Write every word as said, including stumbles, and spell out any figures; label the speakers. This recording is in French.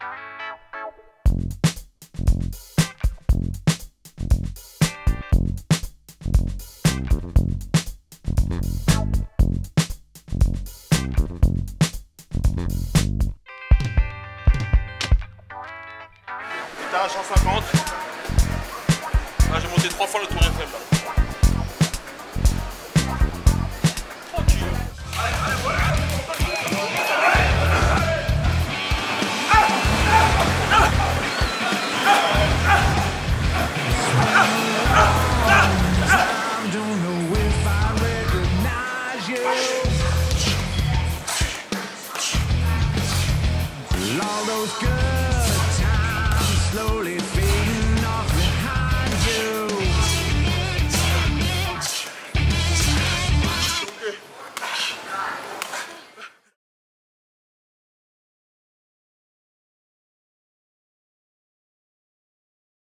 Speaker 1: À cent cinquante. Là, j'ai monté trois fois le tour Eiffel là. Tranquille.
Speaker 2: All those good times slowly